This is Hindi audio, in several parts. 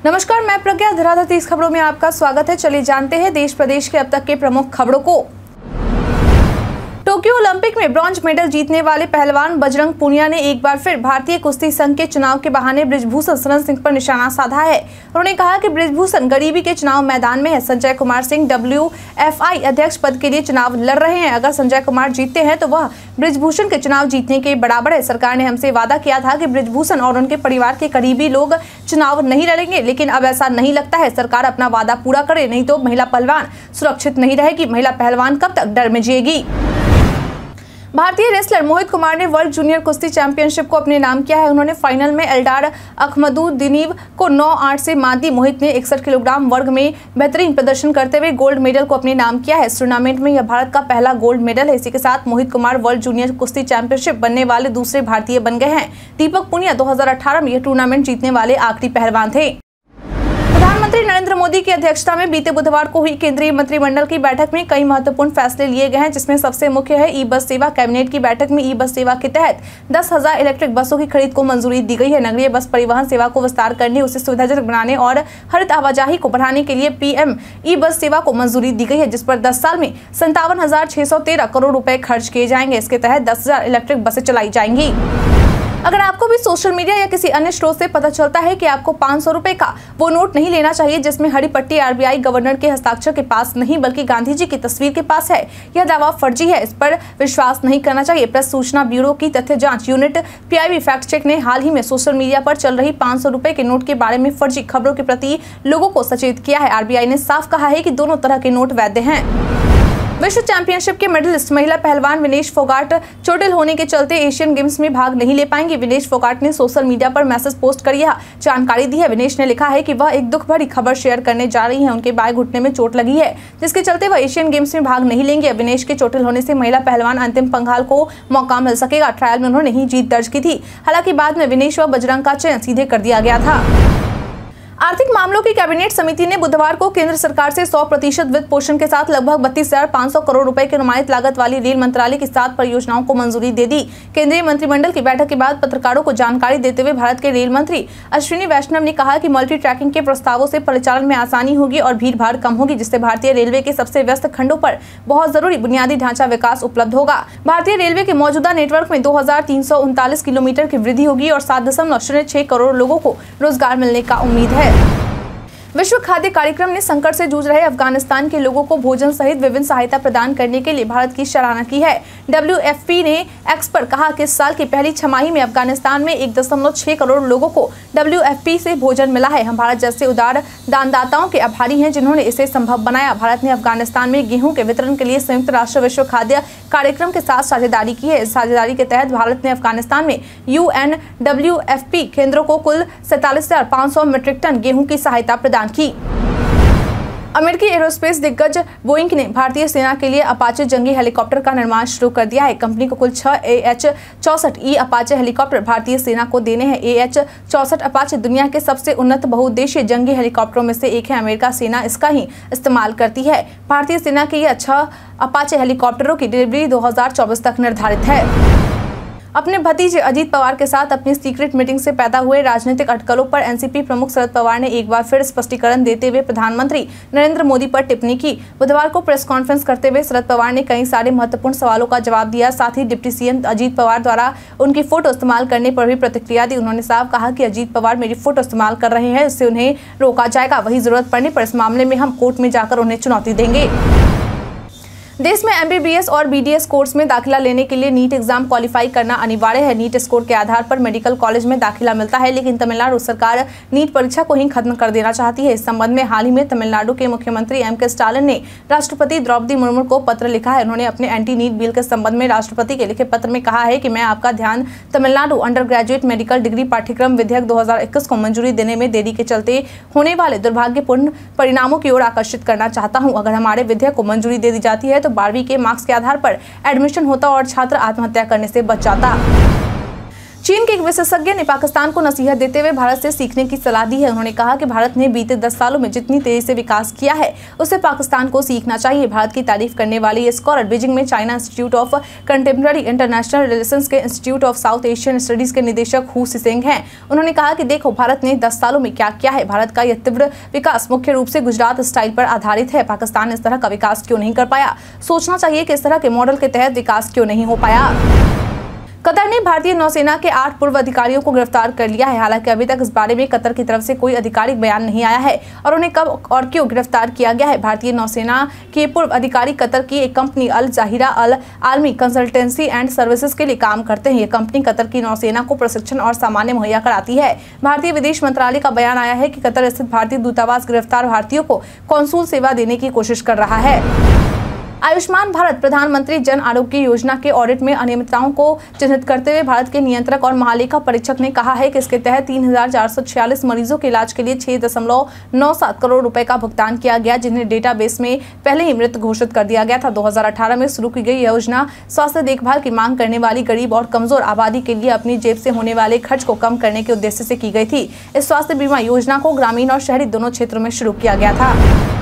नमस्कार, मैं प्रज्ञा। धराधर 30 खबरों में आपका स्वागत है। चलिए जानते हैं देश प्रदेश के अब तक के प्रमुख खबरों को। टोक्यो ओलंपिक में ब्रॉन्ज मेडल जीतने वाले पहलवान बजरंग पूनिया ने एक बार फिर भारतीय कुश्ती संघ के चुनाव के बहाने बृजभूषण शरण सिंह पर निशाना साधा है। उन्होंने कहा कि बृजभूषण गरीबी के चुनाव मैदान में है। संजय कुमार सिंह WFI अध्यक्ष पद के लिए चुनाव लड़ रहे हैं। अगर संजय कुमार जीतते हैं तो वह बृजभूषण के चुनाव जीतने के बराबर है। सरकार ने हमसे वादा किया था कि बृजभूषण और उनके परिवार के करीबी लोग चुनाव नहीं लड़ेंगे, लेकिन अब ऐसा नहीं लगता है। सरकार अपना वादा पूरा करे, नहीं तो महिला पहलवान सुरक्षित नहीं रहेगी। महिला पहलवान कब तक डर में जिएगी। भारतीय रेसलर मोहित कुमार ने वर्ल्ड जूनियर कुश्ती चैंपियनशिप को अपने नाम किया है। उन्होंने फाइनल में एल्डार अखमदुद्दीनोव को 9-8 से मात दी। मोहित ने 61 किलोग्राम वर्ग में बेहतरीन प्रदर्शन करते हुए गोल्ड मेडल को अपने नाम किया है। इस टूर्नामेंट में यह भारत का पहला गोल्ड मेडल है। इसी के साथ मोहित कुमार वर्ल्ड जूनियर कुश्ती चैंपियनशिप बनने वाले दूसरे भारतीय बन गए हैं। दीपक पुनिया 2018 में यह टूर्नामेंट जीतने वाले आखिरी पहलवान थे। प्रधानमंत्री नरेंद्र मोदी की अध्यक्षता में बीते बुधवार को हुई केंद्रीय मंत्रिमंडल की बैठक में कई महत्वपूर्ण फैसले लिए गए हैं, जिसमें सबसे मुख्य है ई बस सेवा। कैबिनेट की बैठक में ई बस सेवा के तहत 10,000 इलेक्ट्रिक बसों की खरीद को मंजूरी दी गई है। नगरीय बस परिवहन सेवा को विस्तार करने, उसे सुविधाजनक बनाने और हरित आवाजाही को बढ़ाने के लिए PM ई बस सेवा को मंजूरी दी गई है, जिस पर 10 साल में 57,613 करोड़ रुपए खर्च किए जाएंगे। इसके तहत 10,000 इलेक्ट्रिक बसें चलाई जाएंगी। अगर आपको भी सोशल मीडिया या किसी अन्य स्रोत से पता चलता है कि आपको 500 रुपए का वो नोट नहीं लेना चाहिए जिसमें हरी पट्टी RBI गवर्नर के हस्ताक्षर के पास नहीं बल्कि गांधी जी की तस्वीर के पास है, यह दावा फर्जी है। इस पर विश्वास नहीं करना चाहिए। प्रेस सूचना ब्यूरो की तथ्य जांच यूनिट PIB फैक्ट चेक ने हाल ही में सोशल मीडिया पर चल रही 500 रुपए के नोट के बारे में फर्जी खबरों के प्रति लोगों को सचेत किया है। RBI ने साफ कहा है कि दोनों तरह के नोट वैध हैं। विश्व चैंपियनशिप के मेडलिस्ट महिला पहलवान विनेश फोगाट चोटिल होने के चलते एशियन गेम्स में भाग नहीं ले पाएंगी। विनेश फोगाट ने सोशल मीडिया पर मैसेज पोस्ट कर यह जानकारी दी है। विनेश ने लिखा है कि वह एक दुख भरी खबर शेयर करने जा रही हैं। उनके बाएं घुटने में चोट लगी है, जिसके चलते वह एशियन गेम्स में भाग नहीं लेंगे। विनेश के चोटिल होने से महिला पहलवान अंतिम पंघाल को मौका मिल सकेगा। ट्रायल में उन्होंने ही जीत दर्ज की थी। हालांकि बाद में विनेश व बजरंग का चयन सीधे कर दिया गया था। आर्थिक मामलों की कैबिनेट समिति ने बुधवार को केंद्र सरकार से 100% वित्त पोषण के साथ लगभग 32,500 करोड़ रुपए की अनुमानित लागत वाली रेल मंत्रालय की 7 परियोजनाओं को मंजूरी दे दी। केंद्रीय मंत्रिमंडल की बैठक के बाद पत्रकारों को जानकारी देते हुए भारत के रेल मंत्री अश्विनी वैष्णव ने कहा कि मल्टी ट्रैकिंग के प्रस्तावों से परिचालन में आसानी होगी और भीड़ भाड़ कम होगी, जिससे भारतीय रेलवे के सबसे व्यस्त खंडों पर बहुत जरूरी बुनियादी ढांचा विकास उपलब्ध होगा। भारतीय रेलवे के मौजूदा नेटवर्क में 2,339 किलोमीटर की वृद्धि होगी और 7.06 करोड़ लोगों को रोजगार मिलने का उम्मीद है। विश्व खाद्य कार्यक्रम ने संकट से जूझ रहे अफगानिस्तान के लोगों को भोजन सहित विभिन्न सहायता प्रदान करने के लिए भारत की सराहना की है। WFP ने एक्स पर कहा कि इस साल की पहली छमाही में अफगानिस्तान में 1.6 करोड़ लोगों को WFP से भोजन मिला है। हम भारत जैसे उदार दानदाताओं के आभारी हैं जिन्होंने इसे संभव बनाया। भारत ने अफगानिस्तान में गेहूं के वितरण के लिए संयुक्त राष्ट्र विश्व खाद्य कार्यक्रम के साथ साझेदारी की है। इस साझेदारी के तहत भारत ने अफगानिस्तान में UNWFP केंद्रों को कुल 47,500 मीट्रिक टन गेहूं की सहायता प्रदान की। अमेरिकी एरोस्पेस दिग्गज बोइंग ने भारतीय सेना के लिए अपाचे जंगी हेलीकॉप्टर का निर्माण शुरू कर दिया है। कंपनी को कुल 6 AH-64E अपाचे हेलीकॉप्टर भारतीय सेना को देने हैं। AH-64 अपाचे दुनिया के सबसे उन्नत बहुउद्देशीय जंगी हेलीकॉप्टरों में से एक है। अमेरिका सेना इसका ही इस्तेमाल करती है। भारतीय सेना के ये 6 अपाचे हेलीकॉप्टरों की डिलीवरी 2024 तक निर्धारित है। अपने भतीजे अजीत पवार के साथ अपनी सीक्रेट मीटिंग से पैदा हुए राजनीतिक अटकलों पर NCP प्रमुख शरद पवार ने एक बार फिर स्पष्टीकरण देते हुए प्रधानमंत्री नरेंद्र मोदी पर टिप्पणी की। बुधवार को प्रेस कॉन्फ्रेंस करते हुए शरद पवार ने कई सारे महत्वपूर्ण सवालों का जवाब दिया। साथ ही डिप्टी CM अजीत पवार द्वारा उनकी फोटो इस्तेमाल करने पर भी प्रतिक्रिया दी। उन्होंने साफ कहा कि अजीत पवार मेरी फोटो इस्तेमाल कर रहे हैं, इससे उन्हें रोका जाएगा। वही जरूरत पड़ने पर इस मामले में हम कोर्ट में जाकर उन्हें चुनौती देंगे। देश में MBBS और BDS कोर्स में दाखिला लेने के लिए नीट एग्जाम क्वालिफाई करना अनिवार्य है। नीट स्कोर के आधार पर मेडिकल कॉलेज में दाखिला मिलता है, लेकिन तमिलनाडु सरकार नीट परीक्षा को ही खत्म कर देना चाहती है। इस संबंध में हाल ही में तमिलनाडु के मुख्यमंत्री MK स्टालिन ने राष्ट्रपति द्रौपदी मुर्मू को पत्र लिखा है। उन्होंने अपने एंटी नीट बिल के संबंध में राष्ट्रपति के लिखे पत्र में कहा है कि मैं आपका ध्यान Tamil Nadu under graduate medical degree पाठ्यक्रम विधेयक 2021 को मंजूरी देने में देरी के चलते होने वाले दुर्भाग्यपूर्ण परिणामों की ओर आकर्षित करना चाहता हूँ। अगर हमारे विधेयक को मंजूरी दे दी जाती है तो 12वीं के मार्क्स के आधार पर एडमिशन होता और छात्र आत्महत्या करने से बच जाता। चीन के एक विशेषज्ञ ने पाकिस्तान को नसीहत देते हुए भारत से सीखने की सलाह दी है। उन्होंने कहा कि भारत ने बीते 10 सालों में जितनी तेजी से विकास किया है उससे पाकिस्तान को सीखना चाहिए। भारत की तारीफ करने वाले ये स्कॉलर बीजिंग में China Institute of Contemporary International Relations के Institute of South Asian Studies के निदेशक हु सिसेंग हैं। उन्होंने कहा कि देखो भारत ने 10 सालों में क्या किया है। भारत का यह तीव्र विकास मुख्य रूप से गुजरात स्टाइल पर आधारित है। पाकिस्तान इस तरह का विकास क्यों नहीं कर पाया? सोचना चाहिए कि इस तरह के मॉडल के तहत विकास क्यों नहीं हो पाया। कतर ने भारतीय नौसेना के 8 पूर्व अधिकारियों को गिरफ्तार कर लिया है। हालांकि अभी तक इस बारे में कतर की तरफ से कोई आधिकारिक बयान नहीं आया है और उन्हें कब और क्यों गिरफ्तार किया गया है। भारतीय नौसेना के पूर्व अधिकारी कतर की एक company Al Zahira Al Army consultancy and services के लिए काम करते हैं। ये कंपनी कतर की नौसेना को प्रशिक्षण और सामान्य मुहैया कराती है। भारतीय विदेश मंत्रालय का बयान आया है कि कतर स्थित भारतीय दूतावास गिरफ्तार भारतीयों को कौंसुल सेवा देने की कोशिश कर रहा है। आयुष्मान भारत प्रधानमंत्री जन आरोग्य योजना के ऑडिट में अनियमितताओं को चिन्हित करते हुए भारत के नियंत्रक और महालेखा परीक्षक ने कहा है कि इसके तहत 3,446 मरीजों के इलाज के लिए 6.97 करोड़ रुपए का भुगतान किया गया, जिन्हें डेटाबेस में पहले ही मृत घोषित कर दिया गया था। 2018 में शुरू की गई योजना स्वास्थ्य देखभाल की मांग करने वाली गरीब और कमजोर आबादी के लिए अपनी जेब से होने वाले खर्च को कम करने के उद्देश्य से की गई थी। इस स्वास्थ्य बीमा योजना को ग्रामीण और शहरी दोनों क्षेत्रों में शुरू किया गया था।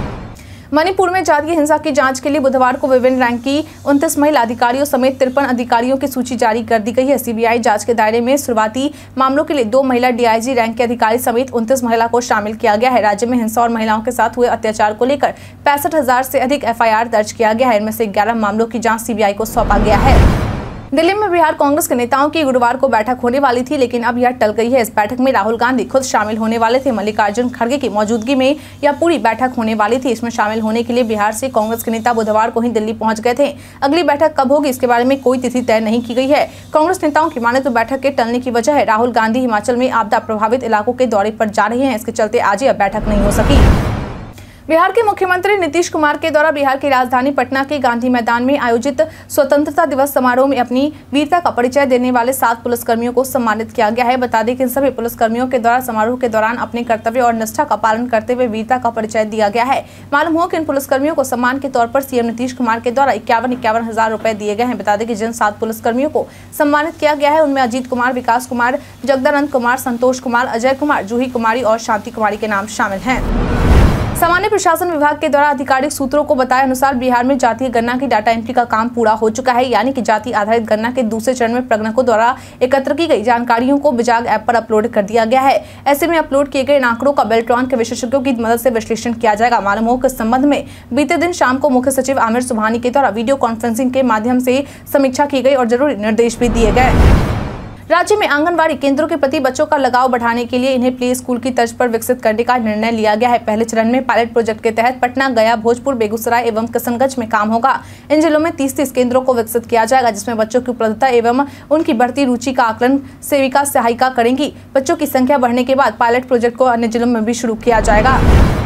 मणिपुर में जातीय हिंसा की जांच के लिए बुधवार को विभिन्न रैंक की 29 महिला अधिकारियों समेत 53 अधिकारियों की सूची जारी कर दी गई है। सीबीआई जांच के दायरे में शुरुआती मामलों के लिए 2 महिला डीआईजी रैंक के अधिकारी समेत 29 महिला को शामिल किया गया है। राज्य में हिंसा और महिलाओं के साथ हुए अत्याचार को लेकर 65,000 से अधिक एफआईआर दर्ज किया गया है। इनमें से 11 मामलों की जाँच सीबीआई को सौंपा गया है। दिल्ली में बिहार कांग्रेस के नेताओं की गुरुवार को बैठक होने वाली थी, लेकिन अब यह टल गई है। इस बैठक में राहुल गांधी खुद शामिल होने वाले थे। मल्लिकार्जुन खड़गे की मौजूदगी में यह पूरी बैठक होने वाली थी। इसमें शामिल होने के लिए बिहार से कांग्रेस के नेता बुधवार को ही दिल्ली पहुंच गए थे। अगली बैठक कब होगी इसके बारे में कोई तिथि तय नहीं की गई है। कांग्रेस नेताओं की माने तो बैठक के टलने की वजह है राहुल गांधी हिमाचल में आपदा प्रभावित इलाकों के दौरे पर जा रहे हैं। इसके चलते आज यह बैठक नहीं हो सकी। बिहार के मुख्यमंत्री नीतीश कुमार के द्वारा बिहार की राजधानी पटना के गांधी मैदान में आयोजित स्वतंत्रता दिवस समारोह में अपनी वीरता का परिचय देने वाले 7 पुलिसकर्मियों को सम्मानित किया गया है। बता दें कि इन सभी पुलिसकर्मियों के द्वारा समारोह के दौरान अपने कर्तव्य और निष्ठा का पालन करते हुए वीरता का परिचय दिया गया है। मालूम हो कि इन पुलिसकर्मियों को सम्मान के तौर पर सीएम नीतीश कुमार के द्वारा 51 हजार रुपए दिए गए हैं। बता दें कि जिन 7 पुलिसकर्मियों को सम्मानित किया गया है उनमें अजीत कुमार, विकास कुमार, जगदानंद कुमार, संतोष कुमार, अजय कुमार, जूही कुमारी और शांति कुमारी के नाम शामिल हैं। सामान्य प्रशासन विभाग के द्वारा आधिकारिक सूत्रों को बताए अनुसार बिहार में जातीय गणना की डाटा एंट्री का काम पूरा हो चुका है, यानी कि जाति आधारित गणना के दूसरे चरण में प्रगणकों द्वारा एकत्र की गई जानकारियों को विजाग ऐप पर अपलोड कर दिया गया है। ऐसे में अपलोड किए गए आंकड़ों का बेल्ट्रॉन के विशेषज्ञों की मदद से विश्लेषण किया जाएगा। मालूम हो कि इस संबंध में बीते दिन शाम को मुख्य सचिव आमिर सुबहानी के द्वारा वीडियो कॉन्फ्रेंसिंग के माध्यम से समीक्षा की गई और जरूरी निर्देश भी दिए गए। राज्य में आंगनबाड़ी केंद्रों के प्रति बच्चों का लगाव बढ़ाने के लिए इन्हें प्ले स्कूल की तर्ज पर विकसित करने का निर्णय लिया गया है। पहले चरण में पायलट प्रोजेक्ट के तहत पटना, गया, भोजपुर, बेगूसराय एवं किशनगंज में काम होगा। इन जिलों में 30 केंद्रों को विकसित किया जाएगा, जिसमें बच्चों की उपलब्धता एवं उनकी बढ़ती रुचि का आकलन सेविका सहायिका करेंगी। बच्चों की संख्या बढ़ने के बाद पायलट प्रोजेक्ट को अन्य जिलों में भी शुरू किया जाएगा।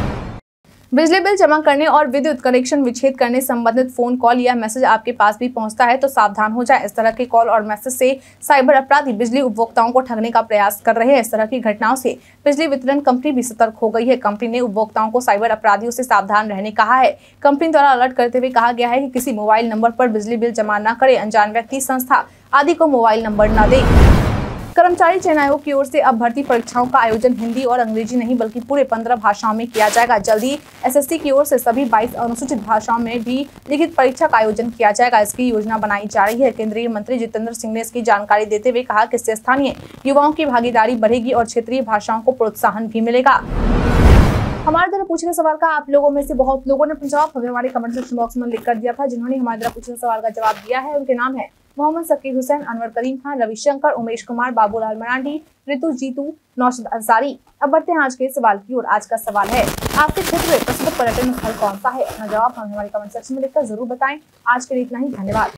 बिजली बिल जमा करने और विद्युत कनेक्शन विच्छेद करने संबंधित फोन कॉल या मैसेज आपके पास भी पहुंचता है तो सावधान हो जाए। इस तरह के कॉल और मैसेज से साइबर अपराधी बिजली उपभोक्ताओं को ठगने का प्रयास कर रहे हैं। इस तरह की घटनाओं से बिजली वितरण कंपनी भी सतर्क हो गई है। कंपनी ने उपभोक्ताओं को साइबर अपराधियों से सावधान रहने कहा है। कंपनी द्वारा अलर्ट करते हुए कहा गया है कि किसी मोबाइल नंबर पर बिजली बिल जमा न करे, अनजान व्यक्ति, संस्था आदि को मोबाइल नंबर न दे। कर्मचारी चयन आयोग की ओर से अब भर्ती परीक्षाओं का आयोजन हिंदी और अंग्रेजी नहीं बल्कि पूरे 15 भाषाओं में किया जाएगा। जल्दी एसएससी की ओर से सभी 22 अनुसूचित भाषाओं में भी लिखित परीक्षा का आयोजन किया जाएगा। इसकी योजना बनाई जा रही है। केंद्रीय मंत्री जितेंद्र सिंह ने इसकी जानकारी देते हुए कहा कि इससे स्थानीय युवाओं की भागीदारी बढ़ेगी और क्षेत्रीय भाषाओं को प्रोत्साहन भी मिलेगा। हमारे द्वारा पूछे गए सवाल का आप लोगों में से बहुत लोगों ने अपना जवाब हमें हमारे कमेंट सेक्शन बॉक्स में लिख कर दिया था। जिन्होंने हमारे द्वारा पूछे गए सवाल का जवाब दिया है उनके नाम है मोहम्मद सकीर हुसैन, अनवर करीम खान, रविशंकर, उमेश कुमार, बाबूलाल मरांडी, ऋतु, जीतू, नौशद अंसारी। अब बढ़ते हैं आज के सवाल की ओर। आज का सवाल है, आपके क्षेत्र में प्रसिद्ध पर्यटन स्थल कौन सा है? अपना जवाब हमें हमारे कमेंट सेक्शन में लिखकर जरूर बताएं। आज के लिए इतना ही, धन्यवाद।